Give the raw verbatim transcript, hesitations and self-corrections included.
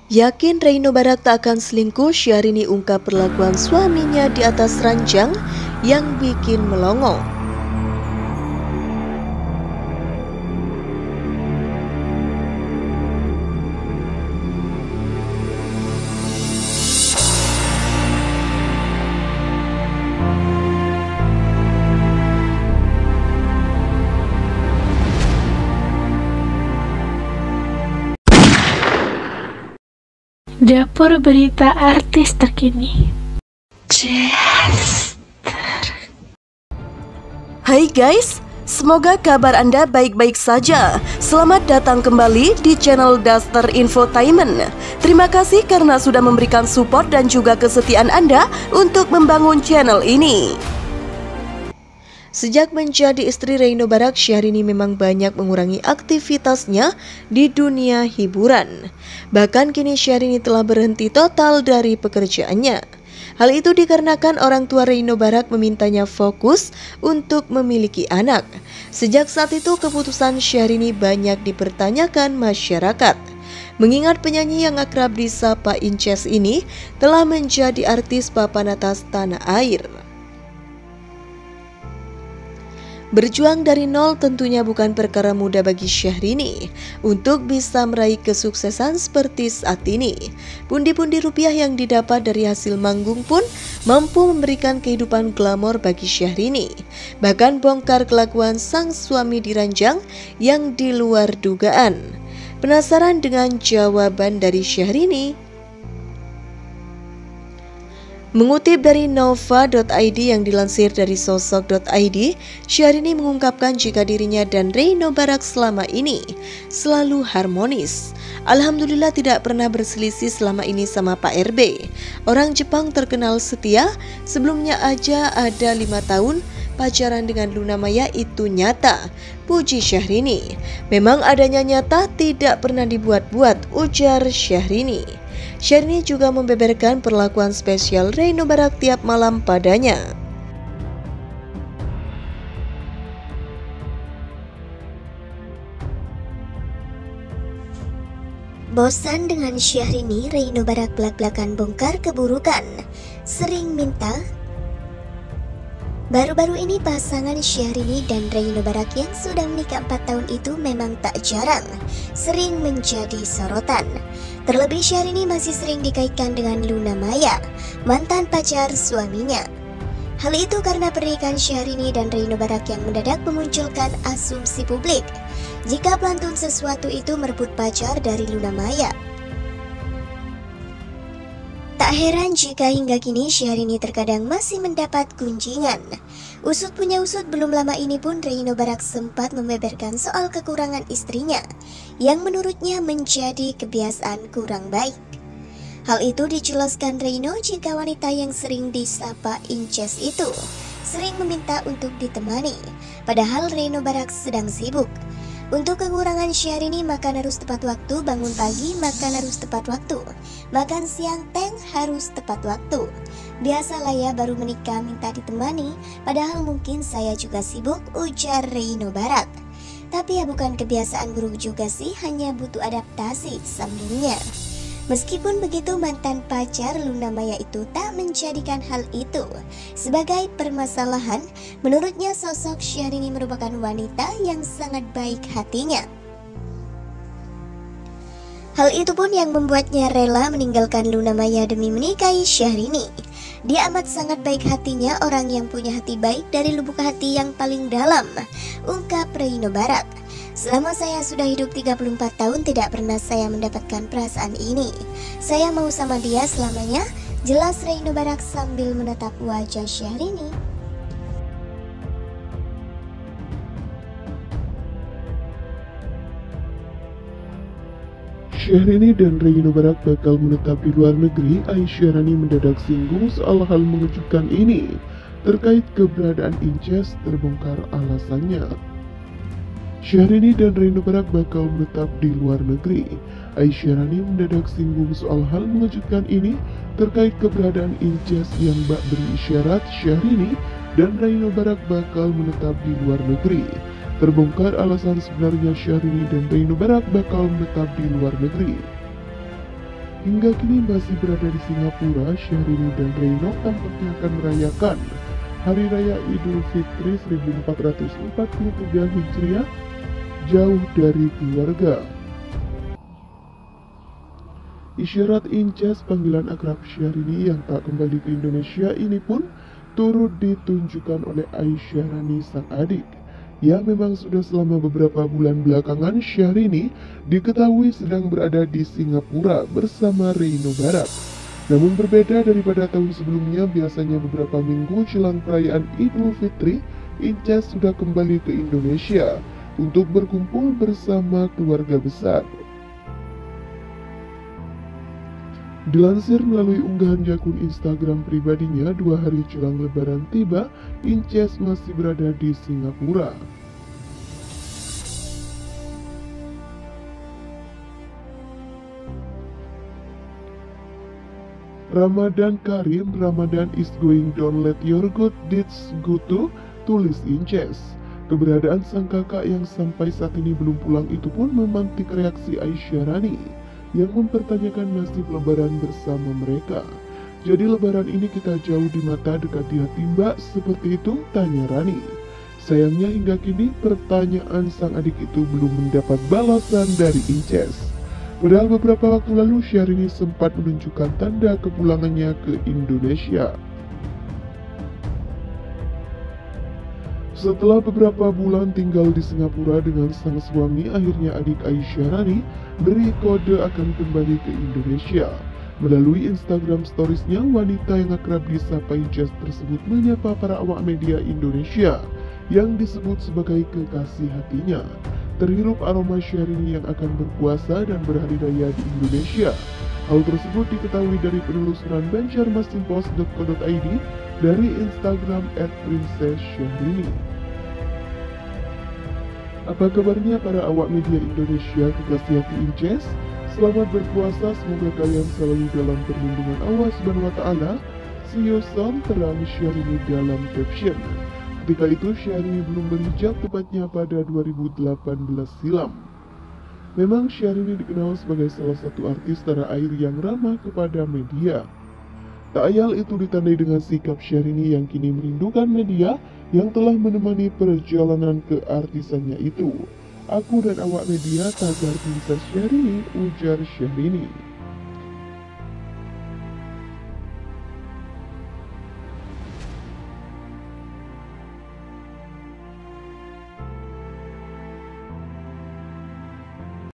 Yakin Reino Barak tak akan selingkuh, Syahrini ungkap perlakuan suaminya di atas ranjang yang bikin melongo. Dapur berita artis terkini. Hai guys, semoga kabar Anda baik-baik saja. Selamat datang kembali di channel Daster Infotainment. Terima kasih karena sudah memberikan support dan juga kesetiaan Anda untuk membangun channel ini. Sejak menjadi istri Reino Barak, Syahrini memang banyak mengurangi aktivitasnya di dunia hiburan. Bahkan kini Syahrini telah berhenti total dari pekerjaannya. Hal itu dikarenakan orang tua Reino Barak memintanya fokus untuk memiliki anak. Sejak saat itu keputusan Syahrini banyak dipertanyakan masyarakat. Mengingat penyanyi yang akrab disapa Inces ini telah menjadi artis papan atas tanah air. Berjuang dari nol tentunya bukan perkara mudah bagi Syahrini untuk bisa meraih kesuksesan seperti saat ini. Pundi-pundi rupiah yang didapat dari hasil manggung pun mampu memberikan kehidupan glamor bagi Syahrini. Bahkan bongkar kelakuan sang suami di ranjang yang di luar dugaan. Penasaran dengan jawaban dari Syahrini? Mengutip dari nova dot i d yang dilansir dari sosok dot i d, Syahrini mengungkapkan jika dirinya dan Reino Barak selama ini selalu harmonis. Alhamdulillah tidak pernah berselisih selama ini sama Pak R B. Orang Jepang terkenal setia, sebelumnya aja ada lima tahun pacaran dengan Luna Maya itu nyata, puji Syahrini. Memang adanya nyata, tidak pernah dibuat-buat, ujar Syahrini. Syahrini juga membeberkan perlakuan spesial Reino Barak tiap malam padanya. Bosan dengan Syahrini, Reino Barak belak-belakan bongkar keburukan. Sering minta. Baru-baru ini pasangan Syahrini dan Reino Barak yang sudah menikah empat tahun itu memang tak jarang sering menjadi sorotan. Terlebih Syahrini masih sering dikaitkan dengan Luna Maya, mantan pacar suaminya. Hal itu karena pernikahan Syahrini dan Reino Barak yang mendadak memunculkan asumsi publik jika pelantun sesuatu itu merebut pacar dari Luna Maya. Tak heran jika hingga kini Syahrini terkadang masih mendapat gunjingan. Usut punya usut, belum lama ini pun Reino Barak sempat membeberkan soal kekurangan istrinya yang menurutnya menjadi kebiasaan kurang baik. Hal itu dijelaskan Reino jika wanita yang sering disapa Inces itu sering meminta untuk ditemani, padahal Reino Barak sedang sibuk. Untuk kekurangan Syahrini, makan harus tepat waktu, bangun pagi makan harus tepat waktu, makan siang teng harus tepat waktu. Biasalah ya, baru menikah minta ditemani, padahal mungkin saya juga sibuk, ujar Reino Barak. Tapi ya bukan kebiasaan buruk juga sih, hanya butuh adaptasi, sambungnya. Meskipun begitu, mantan pacar Luna Maya itu tak menjadikan hal itu sebagai permasalahan. Menurutnya sosok Syahrini merupakan wanita yang sangat baik hatinya. Hal itu pun yang membuatnya rela meninggalkan Luna Maya demi menikahi Syahrini. Dia amat sangat baik hatinya, orang yang punya hati baik dari lubuk hati yang paling dalam, ungkap Reino Barak. Selama saya sudah hidup tiga puluh empat tahun tidak pernah saya mendapatkan perasaan ini. Saya mau sama dia selamanya, jelas Reino Barak sambil menatap wajah Syahrini. Syahrini dan Reino Barak bakal menetap di luar negeri. Syahrini mendadak singgung soal hal mengejutkan ini. Terkait keberadaan Inces, terbongkar alasannya. Syahrini dan Reino Barak bakal menetap di luar negeri. Syahrini mendadak singgung soal hal mengejutkan ini terkait keberadaan Inces yang bak beri isyarat Syahrini dan Reino Barak bakal menetap di luar negeri. Terbongkar alasan sebenarnya Syahrini dan Reino Barak bakal menetap di luar negeri. Hingga kini masih berada di Singapura, Syahrini dan Reino tampaknya akan merayakan Hari Raya Idul Fitri seribu empat ratus empat puluh tiga Hijriah jauh dari keluarga. Isyarat Inces, panggilan akrab Syahrini yang tak kembali ke Indonesia ini pun turut ditunjukkan oleh Aisyarani sang adik, yang memang sudah selama beberapa bulan belakangan Syahrini diketahui sedang berada di Singapura bersama Reino Barak. Namun berbeda daripada tahun sebelumnya, biasanya beberapa minggu jelang perayaan Idul Fitri, Inces sudah kembali ke Indonesia untuk berkumpul bersama keluarga besar. Dilansir melalui unggahan akun Instagram pribadinya, dua hari jelang Lebaran tiba, Inces masih berada di Singapura. Ramadan Karim, Ramadan is going, don't let your good deeds go to, tulis Inces. Keberadaan sang kakak yang sampai saat ini belum pulang itu pun memantik reaksi Aisyarani yang mempertanyakan nasib lebaran bersama mereka. Jadi lebaran ini kita jauh di mata, dekat di hati mbak, seperti itu? Tanya Rani. Sayangnya hingga kini pertanyaan sang adik itu belum mendapat balasan dari Inces. Padahal beberapa waktu lalu Syahrini sempat menunjukkan tanda kepulangannya ke Indonesia. Setelah beberapa bulan tinggal di Singapura dengan sang suami, akhirnya adik Aisyarani beri kode akan kembali ke Indonesia. Melalui Instagram storiesnya, wanita yang akrab disapa Inces tersebut menyapa para awak media Indonesia yang disebut sebagai kekasih hatinya. Terhirup aroma Syahrini yang akan berpuasa dan berhari raya di Indonesia. Hal tersebut diketahui dari penelusuran banjarmasinpost dot co dot i d dari Instagram et princess syahrini. Apa kabarnya para awak media Indonesia kekasih hati Inces? Selamat berpuasa, semoga kalian selalu dalam perlindungan Allah Subhanahu wa Ta'ala. See you soon, terang Syahrini dalam caption. Ketika itu Syahrini belum berhijab, tepatnya pada dua ribu delapan belas silam. Memang Syahrini dikenal sebagai salah satu artis tanah air yang ramah kepada media. Tak ayal itu ditandai dengan sikap Syahrini yang kini merindukan media yang telah menemani perjalanan keartisannya itu. Aku dan awak media tagar Princess Syahrini, ujar Syahrini.